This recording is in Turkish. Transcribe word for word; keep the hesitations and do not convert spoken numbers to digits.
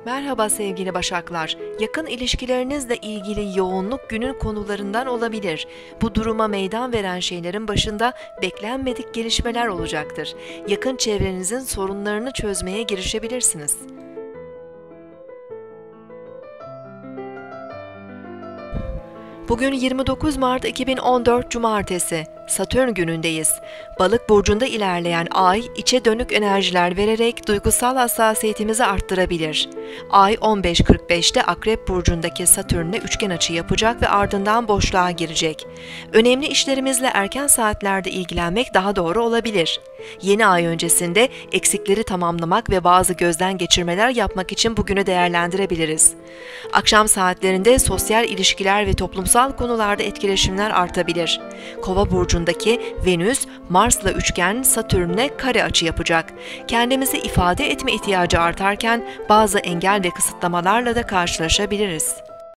Merhaba sevgili Başaklar. Yakın ilişkilerinizle ilgili yoğunluk günün konularından olabilir. Bu duruma meydan veren şeylerin başında beklenmedik gelişmeler olacaktır. Yakın çevrenizin sorunlarını çözmeye girişebilirsiniz. Bugün yirmi dokuz Mart iki bin on dört Cumartesi, Satürn günündeyiz. Balık burcunda ilerleyen Ay, içe dönük enerjiler vererek duygusal hassasiyetimizi arttırabilir. Ay on beş kırk beşte Akrep burcundaki Satürn'le üçgen açı yapacak ve ardından boşluğa girecek. Önemli işlerimizle erken saatlerde ilgilenmek daha doğru olabilir. Yeni ay öncesinde eksikleri tamamlamak ve bazı gözden geçirmeler yapmak için bugünü değerlendirebiliriz. Akşam saatlerinde sosyal ilişkiler ve toplumsal konularda etkileşimler artabilir. Kova burcundaki Venüs, Mars'la üçgen Satürn'le kare açı yapacak. Kendimizi ifade etme ihtiyacı artarken bazı engel ve kısıtlamalarla da karşılaşabiliriz.